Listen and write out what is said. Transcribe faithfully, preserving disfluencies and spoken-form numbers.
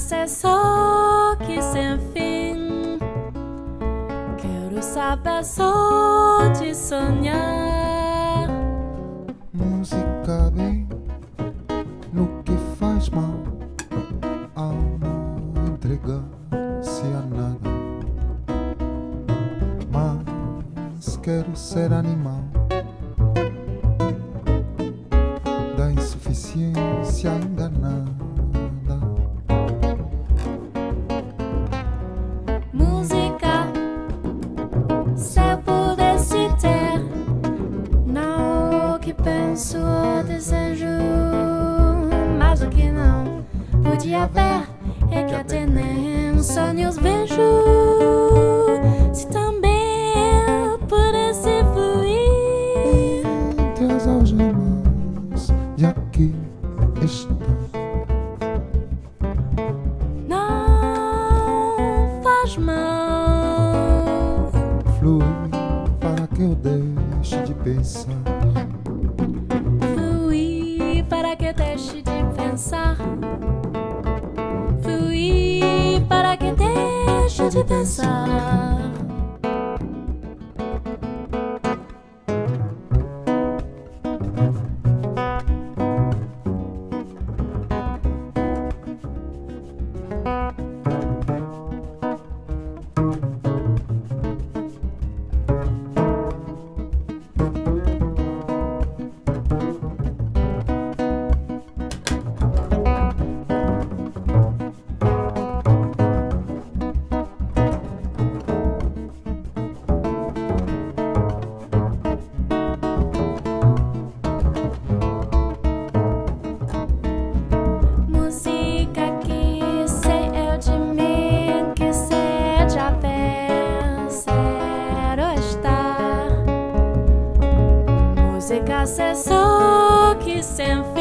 é só que sem fim. Quero saber só de sonhar. Música bem no que faz mal, ao não entregar-se a nada. Mas quero ser animal da insuficiência enganada. Música, se eu pudesse ter, não o que penso ou desejo, mas o que não podia ver é que até nem sonhos vejo. Se também eu pudesse fluir Entre as algemas de aqui está. não faz mal. Flui para que eu deixe de pensar. Fluir para que deixe de pensar. Fluir para que deixe de pensar. Música, é só que sem